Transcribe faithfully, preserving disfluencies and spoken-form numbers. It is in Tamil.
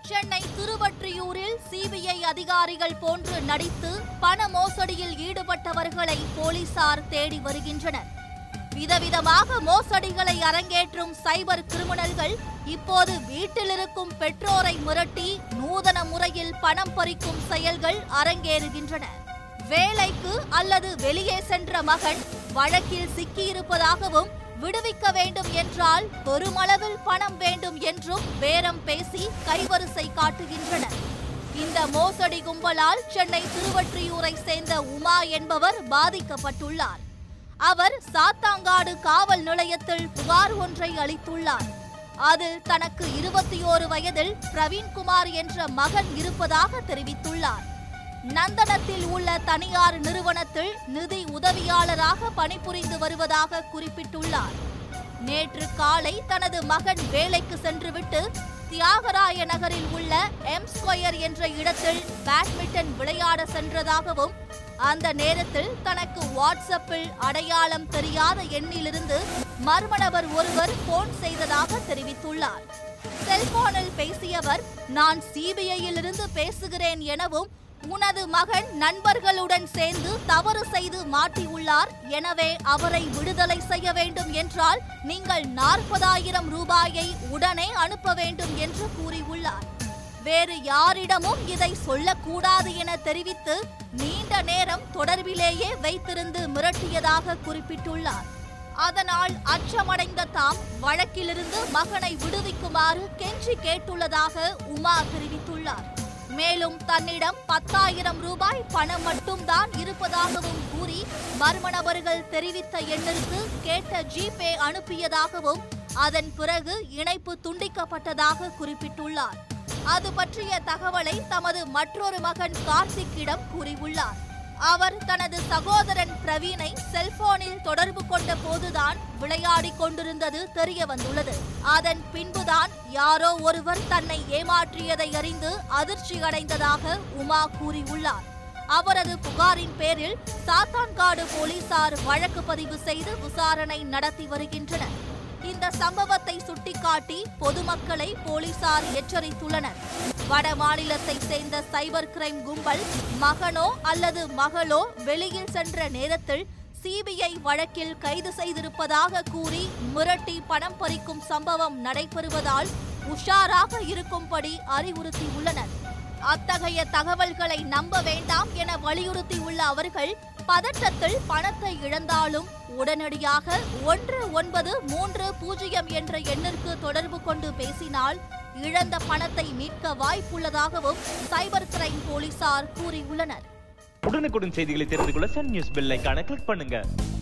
சென்னை திருவொற்றியூரில் சிபிஐ அதிகாரிகள் போன்று நடித்து பண மோசடியில் ஈடுபட்டவர்களை போலீசார் தேடி வருகின்றனர். விதவிதமாக மோசடிகளை அரங்கேற்றும் சைபர் கிரிமினல்கள் இப்போது வீட்டில் இருக்கும் பெற்றோரை மிரட்டி நூதன முறையில் பணம் பறிக்கும் செயல்கள் அரங்கேறுகின்றன. வேலைக்கு அல்லது வெளியே சென்ற மகன் வழக்கில் சிக்கியிருப்பதாகவும் விடுவிக்க வேண்டும் என்றால் பெருமளவில் பணம் வேண்டும் என்றும் பேரம் பேசி கைவரிசை காட்டுகின்றனர். இந்த மோசடி கும்பலால் சென்னை திருவொற்றியூரை சேர்ந்த உமா என்பவர் பாதிக்கப்பட்டுள்ளார். அவர் சாத்தாங்காடு காவல் நிலையத்தில் புகார் ஒன்றை அளித்துள்ளார். அதில் தனக்கு இருபத்தி ஓரு வயதில் பிரவீன்குமார் என்ற மகன் இருப்பதாக தெரிவித்துள்ளார். நந்தனத்தில் உள்ள தனியார் நிறுவனத்தில் நிதி உதவியாளராக பணிபுரிந்து வருவதாக குறிப்பிட்டுள்ளார். நேற்று காலை தனது மகன் வேலைக்கு சென்றுவிட்டு தியாகராய நகரில் உள்ள எம் ஸ்கொயர் என்ற இடத்தில் பேட்மிண்டன் விளையாட சென்றதாகவும் அந்த நேரத்தில் தனக்கு வாட்ஸ்அப்பில் அடையாளம் தெரியாத எண்ணிலிருந்து மர்ம நபர் ஒருவர் போன் செய்ததாக தெரிவித்துள்ளார். செல்போனில் பேசியவர், நான் சிபிஐயில் இருந்து பேசுகிறேன் எனவும் உனது மகன் நண்பர்களுடன் சேர்ந்து தவறு செய்து மாட்டியுள்ளார், எனவே அவரை விடுதலை செய்ய வேண்டும் என்றால் நீங்கள் நாற்பதாயிரம் ரூபாயை உடனே அனுப்ப வேண்டும் என்று கூறியுள்ளார். வேறு யாரிடமும் இதை சொல்லக்கூடாது என தெரிவித்து நீண்ட நேரம் தொடர்பிலேயே வைத்திருந்து மிரட்டியதாக குறிப்பிட்டுள்ளார். அதனால் அச்சமடைந்த தாம் வழக்கிலிருந்து மகனை விடுவிக்குமாறு கெஞ்சி கேட்டுள்ளதாக உமா தெரிவித்துள்ளார். மேலும் தன்னிடம் பத்தாயிரம் ரூபாய் பணம் மட்டும்தான் இருப்பதாகவும் கூறி மர்ம நபர்கள் தெரிவித்த எண்ணிற்கு கேட்ட ஜிபே அனுப்பியதாகவும் அதன் பிறகு இணைப்பு துண்டிக்கப்பட்டதாக குறிப்பிட்டுள்ளார். அது பற்றிய தகவலை தமது மற்றொரு மகன் கார்த்திக்கிடம் கூறியுள்ளார். அவர் தனது சகோதரன் பிரவீனை செல்போனில் தொடர்பு கொண்ட போதுதான் விளையாடிக் கொண்டிருந்தது தெரிய வந்துள்ளது. அதன் பின்புதான் யாரோ ஒருவர் தன்னை ஏமாற்றியதை அறிந்து அதிர்ச்சி அடைந்ததாக உமா கூறியுள்ளார். அவரது புகாரின் பேரில் சாத்தான்காடு போலீசார் வழக்கு பதிவு செய்து விசாரணை நடத்தி வருகின்றனர். இந்த சம்பவத்தை சுட்டிக்காட்டி பொதுமக்களை போலீசார் எச்சரித்துள்ளனர். வட மாநிலத்தை சேர்ந்த சைபர் கிரைம் கும்பல் மகனோ அல்லது மகளோ வெளியில் சென்ற நேரத்தில் சிபிஐ வழக்கில் கைது செய்திருப்பதாக கூறி மிரட்டி பணம் பறிக்கும் சம்பவம் நடைபெறுவதால் உஷாராக இருக்கும்படி அறிவுறுத்தியுள்ளனர். அத்தகைய தகவல்களை நம்ப வேண்டாம் என வலியுறுத்தியுள்ள அவர்கள் பதற்றத்தில் பணத்தை இழந்தாலும் உடனடியாக ஒன்று ஒன்பது மூன்று பூஜ்ஜியம் என்ற எண்ணிற்கு தொடர்பு கொண்டு பேசினால் இழந்த பணத்தை மீட்க வாய்ப்புள்ளதாகவும் சைபர் கிரைம் போலீசார் கூறியுள்ளனர். உடனுக்குடன் செய்திகளை தெரிந்து கொள்ள சன் நியூஸ் பெல் ஐகானை கிளிக் பண்ணுங்க.